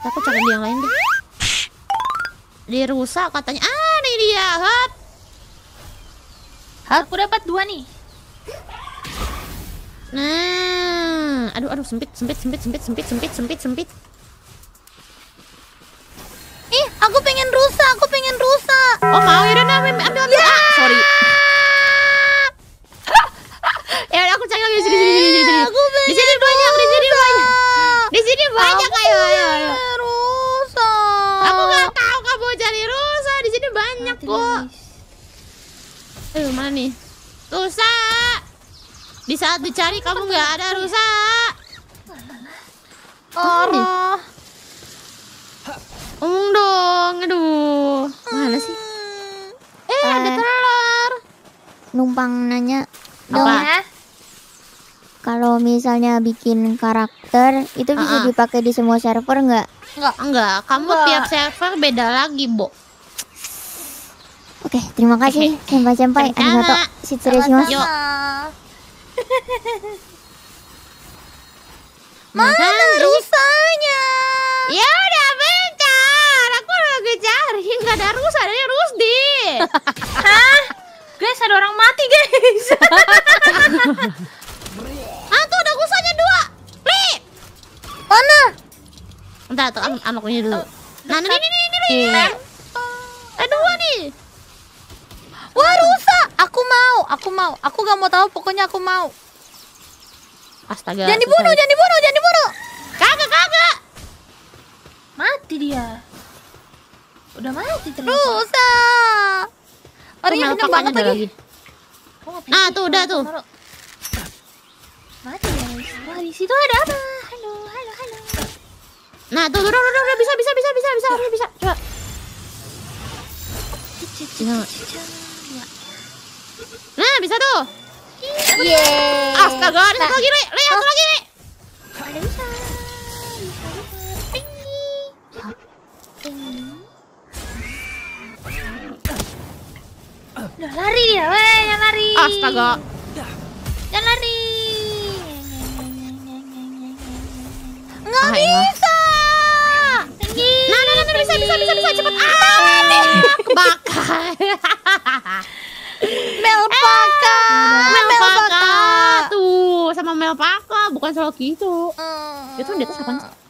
Aku cari yang lain deh. Dirusak katanya. Ah, ini dia. Hop. Aku dapat 2 nih. Nah, aduh sempit. Ih, aku pengen rusak. Oh, mau ya udah ambil. Ah, sorry. Ya udah aku cari lagi di sini. Di sini banyak. Di sini banyak ayo. Rusak. Aku nggak tahu kamu cari rusak. Di sini banyak kok. Mana nih? Rusak. Di saat dicari kamu nggak ada rusak. Oh. Dong, aduh. Mana sih? Ada telur. Numpang nanya dong, Apa? kalau misalnya bikin karakter itu bisa dipakai di semua server nggak? Enggak. Kamu tiap server beda lagi, Bo. Oke, terima kasih senpai. Arigato. Shitsurei-shimasu. Yuk. Mana rusaknya? Ya udah bentar. Aku lagi cari, nggak ada rusak, ada Rusdi. Hah? Guys, ada orang mati, guys. Tuh ada rusaknya 2. Li. Mana? Entar tuh anaknya dulu. Nah, ini Li. Ada 2 nih. Wah, rusak. Aku mau. Aku gak mau tahu, pokoknya aku mau. Astaga. Jangan dibunuh. Kagak. Mati dia. Udah mati ternyata. Rusak. Orangnya Tuh, kenceng melpaknya banget ada lagi. Nah, tuh udah tuh. Mati guys. Wah, di situ ada apa? Halo. Nah, tuh udah bisa. Coba. Nah, bisa tuh. Yeay. Astaga, ada satu lagi, Li. Satu lagi, Li. Ada bisa. Udah lari dia, jangan lari. Astaga. Jangan lari. Nggak bisa. Nah, bisa cepet. Kebakar. Melpaka. Melpaka tuh sama Melpaka bukan selalu gitu. Itu di atas apaan sih?